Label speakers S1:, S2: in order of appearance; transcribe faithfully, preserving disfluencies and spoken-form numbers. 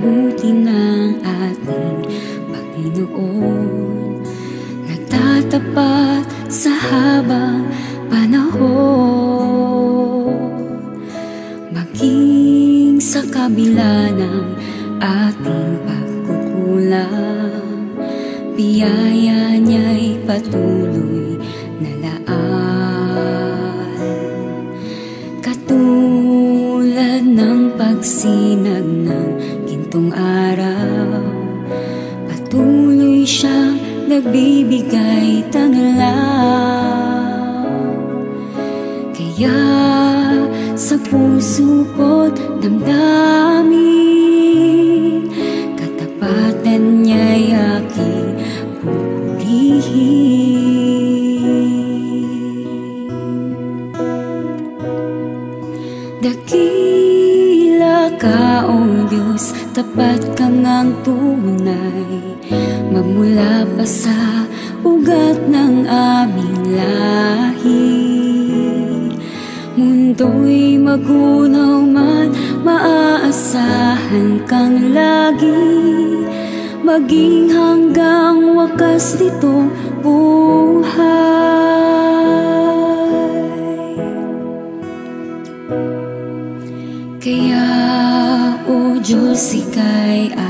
S1: buti ng ating Panginoon, nagtatapat sa habang panahon. Maging sa kabila ng ating pagkukulang, biyaya niya'y patuloy na laan. Katulad ng pagsinag ng gintong araw, patuloy siyang nagbibigay tanglaw. Kaya sa puso ko't damdamin, katapatan niya'y aking pupurihin. Dakila ka, O Diyos, tapat ka ngang tunay, magmula pa sa ugat ng aming lahi. Mundo'y magunaw man, maaasahan kang lagi, maging hanggang wakas nitong buhay. Kaya, O Diyos, ika'y